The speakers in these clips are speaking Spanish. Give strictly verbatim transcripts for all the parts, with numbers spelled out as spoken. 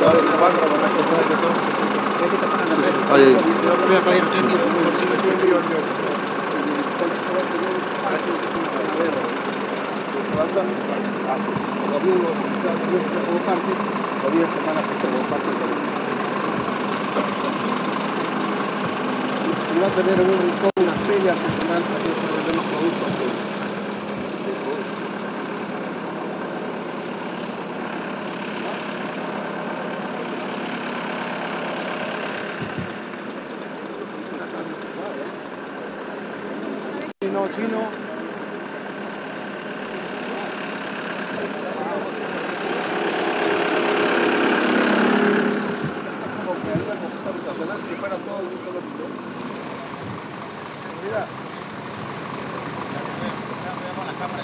Y va a tener un rincón, una feria artesanal también para vender los productos. Chino, chino. Si fuera todo un solo video. Mira. Veamos la cámara.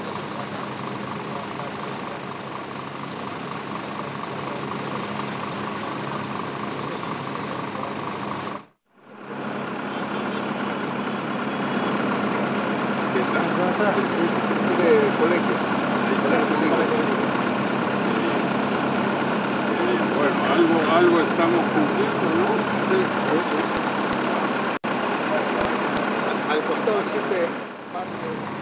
De colegio. Bueno, algo, algo estamos cumpliendo, ¿no? Sí, sí, sí. Al costado existe parte.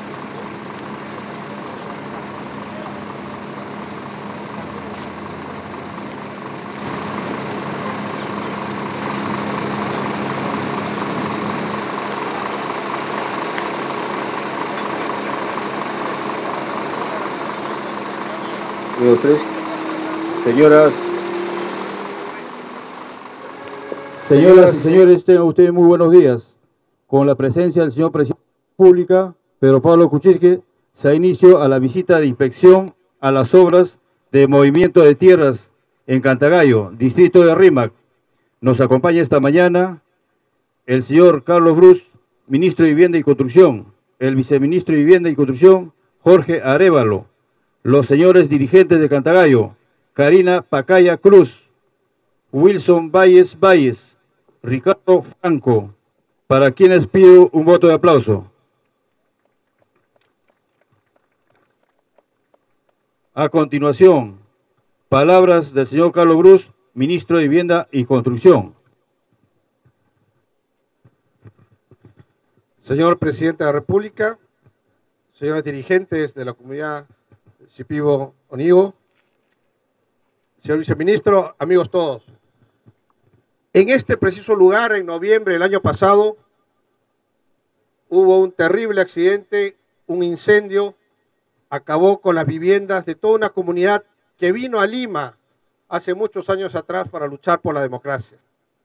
Señoras, señoras y señores, tengan ustedes muy buenos días. Con la presencia del señor Presidente de la República, Pedro Pablo Kuczynski, se da inicio a la visita de inspección a las obras de movimiento de tierras en Cantagallo, distrito de Rímac. Nos acompaña esta mañana el señor Carlos Brus, ministro de Vivienda y Construcción, el viceministro de Vivienda y Construcción, Jorge Arévalo, los señores dirigentes de Cantagallo, Karina Pacaya Cruz, Wilson Valles Valles, Ricardo Franco, para quienes pido un voto de aplauso. A continuación, palabras del señor Carlos Brus, ministro de Vivienda y Construcción. Señor Presidente de la República, señores dirigentes de la comunidad Shipibo Onigo, señor viceministro, amigos todos. En este preciso lugar, en noviembre del año pasado, hubo un terrible accidente, un incendio, acabó con las viviendas de toda una comunidad que vino a Lima hace muchos años atrás para luchar por la democracia.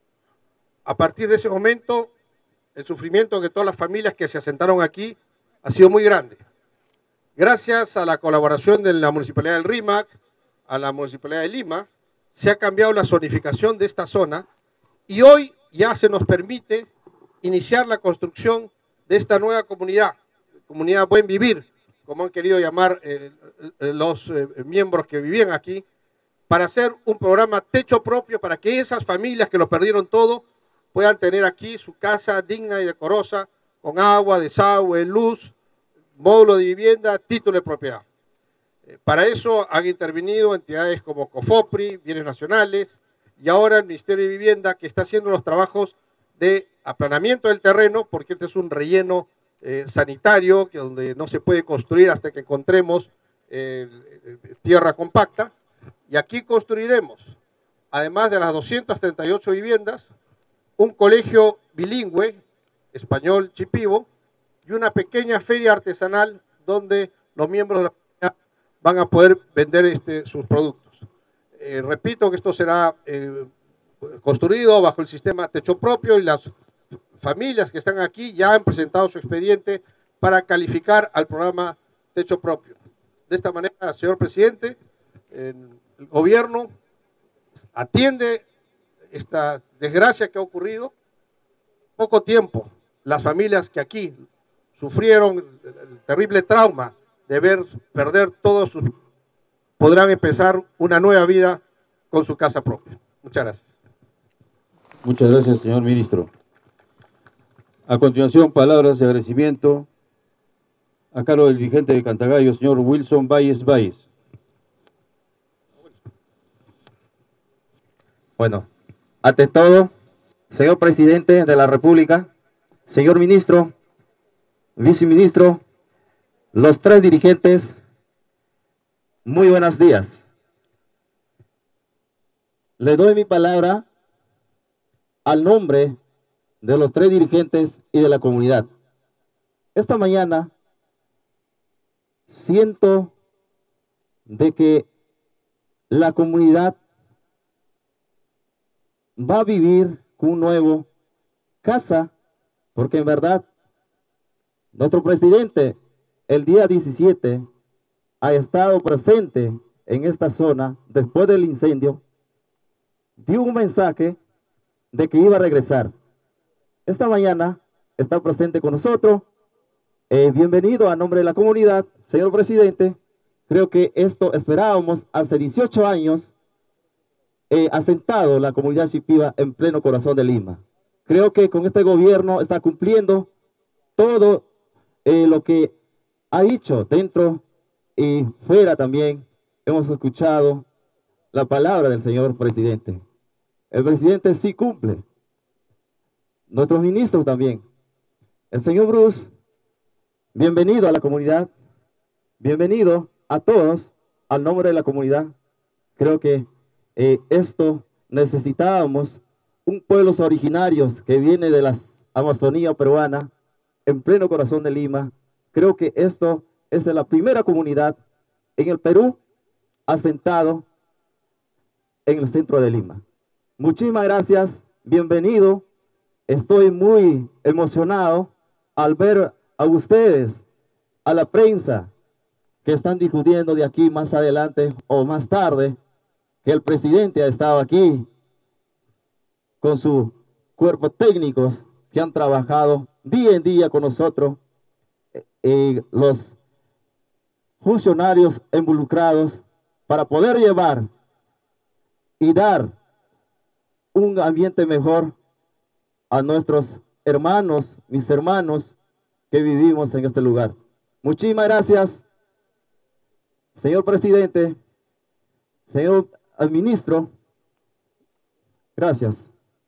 A partir de ese momento, el sufrimiento de todas las familias que se asentaron aquí ha sido muy grande. Gracias a la colaboración de la Municipalidad del Rímac, a la Municipalidad de Lima, se ha cambiado la zonificación de esta zona y hoy ya se nos permite iniciar la construcción de esta nueva comunidad, comunidad Buen Vivir, como han querido llamar eh, los eh, miembros que vivían aquí, para hacer un programa techo propio para que esas familias que lo perdieron todo puedan tener aquí su casa digna y decorosa, con agua, desagüe, luz, módulo de vivienda, título de propiedad. Eh, para eso han intervenido entidades como COFOPRI, Bienes Nacionales, y ahora el Ministerio de Vivienda, que está haciendo los trabajos de aplanamiento del terreno, porque este es un relleno eh, sanitario, que donde no se puede construir hasta que encontremos eh, tierra compacta, y aquí construiremos, además de las doscientas treinta y ocho viviendas, un colegio bilingüe, español Shipibo, y una pequeña feria artesanal donde los miembros de la comunidad van a poder vender este, sus productos. Eh, repito que esto será eh, construido bajo el sistema techo propio y las familias que están aquí ya han presentado su expediente para calificar al programa techo propio. De esta manera, señor presidente, eh, el gobierno atiende esta desgracia que ha ocurrido. Poco tiempo, las familias que aquí sufrieron el terrible trauma de ver perder todos sus, podrán empezar una nueva vida con su casa propia. Muchas gracias. Muchas gracias, señor ministro. A continuación, palabras de agradecimiento a cargo del dirigente de Cantagallo, señor Wilson Valles Valles. Bueno, ante todo, señor presidente de la República, señor ministro, viceministro, los tres dirigentes, muy buenos días. Le doy mi palabra al nombre de los tres dirigentes y de la comunidad. Esta mañana siento de que la comunidad va a vivir con un nuevo casa, porque en verdad nuestro presidente el día diecisiete ha estado presente en esta zona después del incendio, dio un mensaje de que iba a regresar. Esta mañana está presente con nosotros. Eh, bienvenido a nombre de la comunidad, señor presidente. Creo que esto esperábamos hace dieciocho años, eh, asentado la comunidad shipiba en pleno corazón de Lima. Creo que con este gobierno está cumpliendo todo eh, lo que ha dicho dentro y fuera también. Hemos escuchado la palabra del señor presidente. El presidente sí cumple. Nuestros ministros también. El señor Bruce, bienvenido a la comunidad. Bienvenido a todos, al nombre de la comunidad. Creo que eh, esto necesitábamos, un pueblos originarios que viene de la Amazonía peruana, en pleno corazón de Lima. Creo que esto es la primera comunidad en el Perú asentado en el centro de Lima. Muchísimas gracias, bienvenido. Estoy muy emocionado al ver a ustedes, a la prensa, que están discutiendo de aquí más adelante o más tarde, que el presidente ha estado aquí con su cuerpo técnicos que han trabajado día en día con nosotros, eh, los funcionarios involucrados para poder llevar y dar un ambiente mejor a nuestros hermanos, mis hermanos que vivimos en este lugar. Muchísimas gracias, señor presidente, señor ministro. Gracias.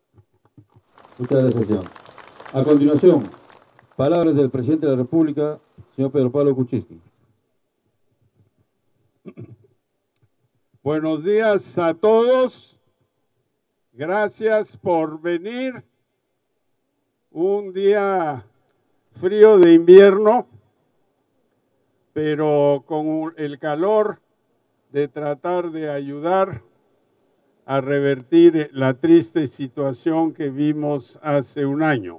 Muchas gracias, señor. A continuación, palabras del presidente de la República, señor Pedro Pablo Kuczynski. Buenos días a todos. Gracias por venir. Un día frío de invierno, pero con el calor de tratar de ayudar a revertir la triste situación que vimos hace un año.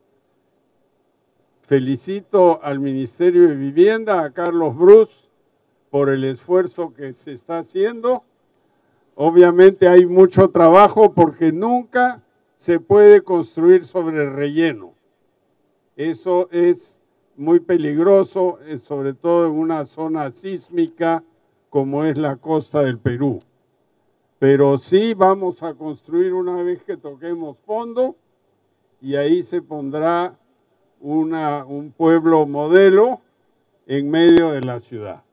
Felicito al Ministerio de Vivienda, a Carlos Bruce, por el esfuerzo que se está haciendo. Obviamente hay mucho trabajo porque nunca se puede construir sobre relleno. Eso es muy peligroso, sobre todo en una zona sísmica como es la costa del Perú. Pero sí vamos a construir una vez que toquemos fondo y ahí se pondrá una, un pueblo modelo en medio de la ciudad.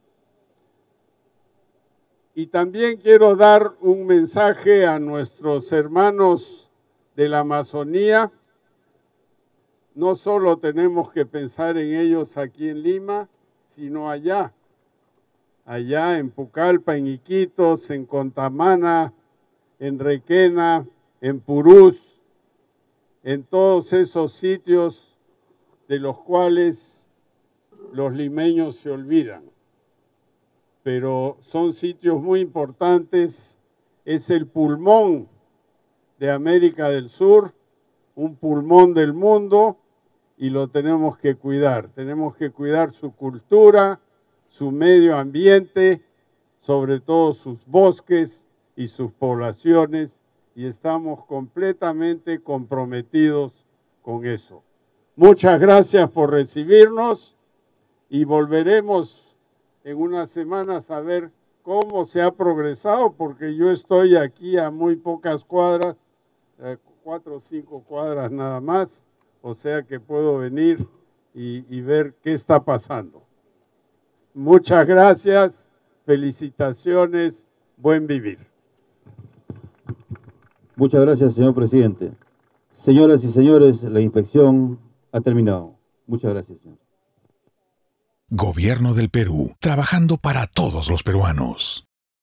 Y también quiero dar un mensaje a nuestros hermanos de la Amazonía. No solo tenemos que pensar en ellos aquí en Lima, sino allá. Allá en Pucallpa, en Iquitos, en Contamana, en Requena, en Purús, en todos esos sitios de los cuales los limeños se olvidan. Pero son sitios muy importantes, es el pulmón de América del Sur, un pulmón del mundo, y lo tenemos que cuidar. Tenemos que cuidar su cultura, su medio ambiente, sobre todo sus bosques y sus poblaciones, y estamos completamente comprometidos con eso. Muchas gracias por recibirnos y volveremos en unas semanas a ver cómo se ha progresado, porque yo estoy aquí a muy pocas cuadras, eh, cuatro o cinco cuadras nada más, o sea que puedo venir y, y ver qué está pasando. Muchas gracias, felicitaciones, buen vivir. Muchas gracias, señor presidente. Señoras y señores, la inspección ha terminado. Muchas gracias, señor. Gobierno del Perú, trabajando para todos los peruanos.